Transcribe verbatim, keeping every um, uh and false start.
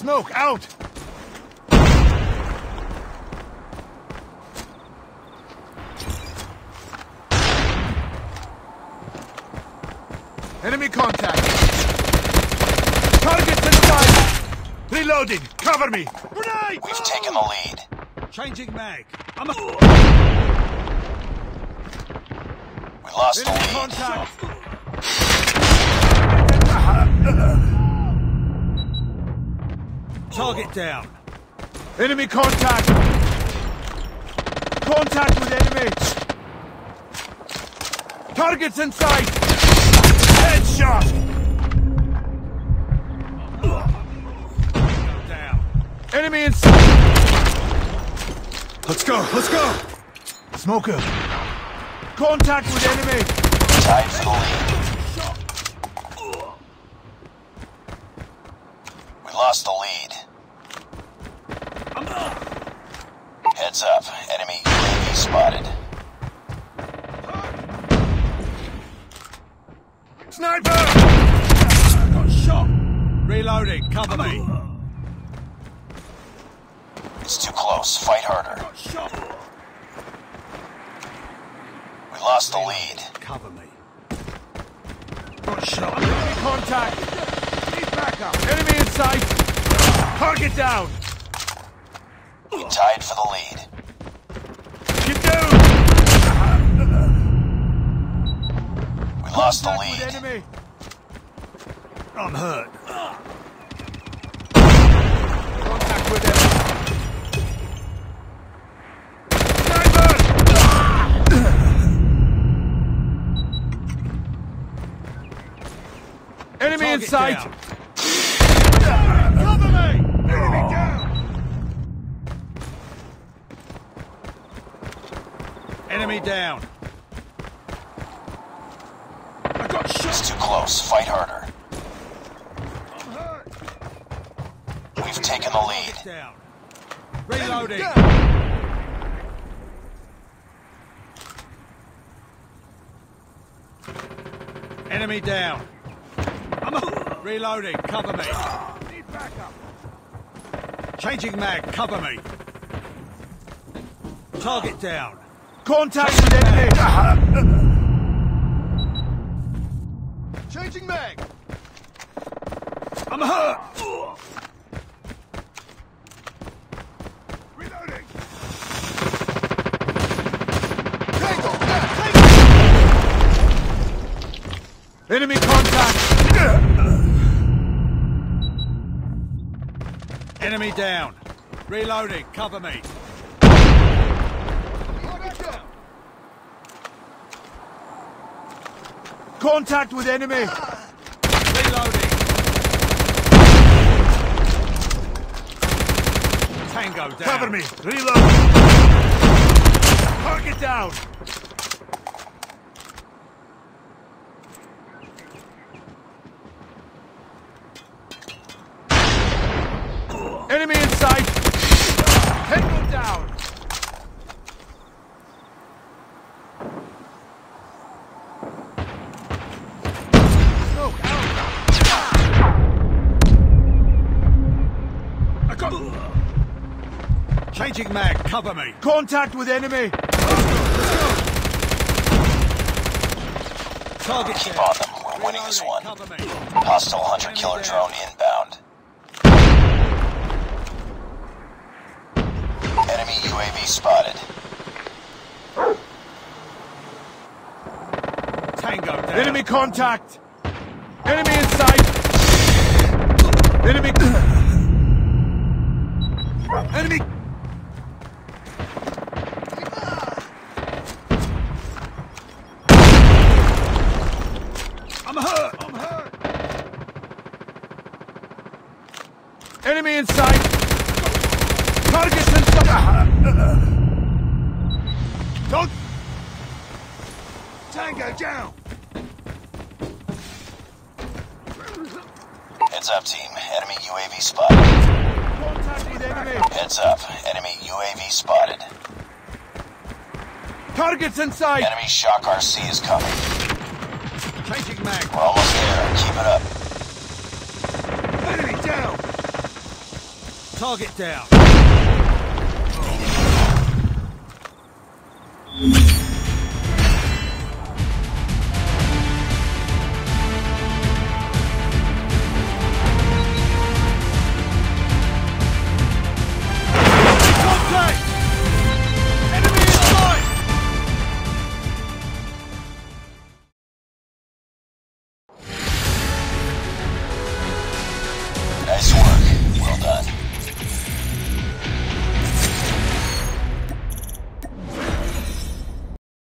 Smoke out! Enemy contact! Targets inside! Reloading! Cover me! Grenade! We've taken the lead. Changing mag. I'm a... We lost the Enemy lead. contact! Target down. Enemy contact! Contact with enemy! Targets in sight! Headshot! Down. Enemy in sight! Let's go, let's go! Smoker! Contact with enemy! Tied for the lead. We lost the lead. Heads up. Enemy U A V spotted. Sniper! Got shot! Reloading, cover me. It's too close. Fight harder. Got shot! We lost the lead. Cover me. Got shot. Enemy contact! Need backup! Enemy in sight! Target down! We tied for the lead. Get down! We lost the Contact with lead. enemy. I'm hurt. Contact with enemy. Sniper! Enemy in sight! Cover me! Enemy down! Enemy down! I got shot! It's too close. Fight harder. I'm hurt! We've taken the lead. Down! Reloading! Enemy down! I'm a... Reloading, cover me! Need backup! Changing mag, cover me! Target down! Contact with enemy! Changing mag! I'm hurt! Reloading! Tango! Tango! Enemy contact! Enemy down! Reloading, cover me! Contact with enemy! Reloading! Tango down! Cover me! Reload! Target down! Enemy in sight! Tango down! Changing mag, cover me. Contact with enemy. Target Keep down. on them. We're winning this one. Cover me. Hostile hunter-killer drone inbound. Enemy U A V spotted. Tango down. Enemy contact. Enemy in sight. Enemy. Enemy. I'm hurt! I'm hurt! Enemy in sight! Targets in sight! Don't... Tango down! Heads up, team. Enemy U A V spotted. Contact with enemy! Heads up. Enemy U A V spotted. Targets in sight! Enemy Shock R C is coming. Changing mag! We're almost there. Keep it up. Enemy down! Target down.